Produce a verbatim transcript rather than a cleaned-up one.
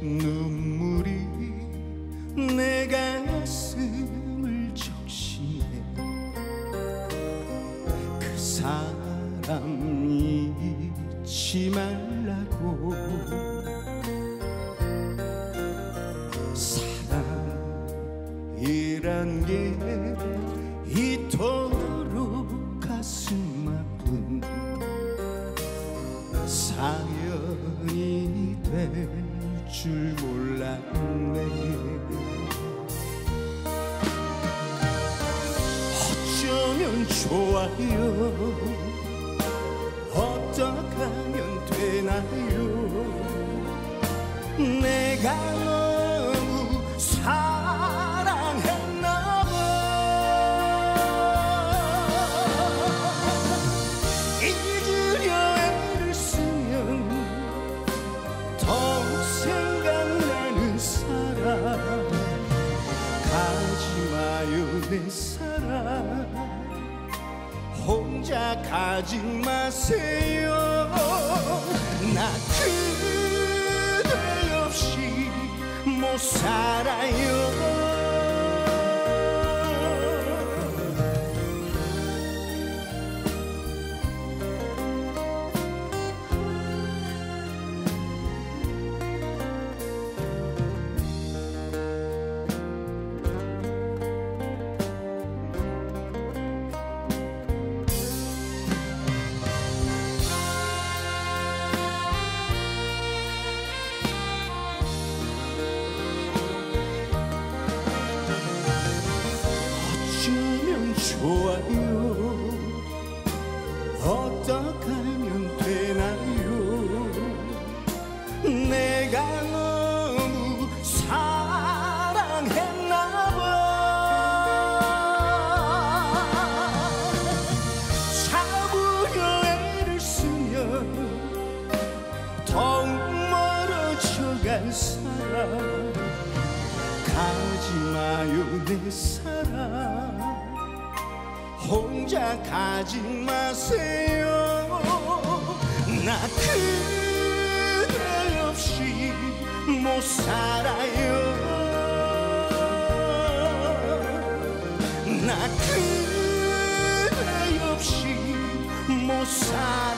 눈물이 내 가슴을 적시네. 그 사람 잊지 말라고. 사랑이란 게 이토록 가슴 아픈 사연이 될 줄 몰랐네. 어쩌면 좋아요, 어떡하면 되나요. 내가 너무 사랑했나봐. 잊으려 애를 쓰면 더욱 생각나는 사람. 가지마요 내 사랑, 혼자 가지 마세요. 나 그대 없이 못 살아요. 좋아요, 어떡하면 되나요. 내가 너무 사랑했나봐. 잡으려 애를 쓰면 더욱 멀어져간 사람. 가지마요 내 사랑, 혼자 가지 마세요. 나 그대 없이 못 살아요. 나 그대 없이 못 살아요.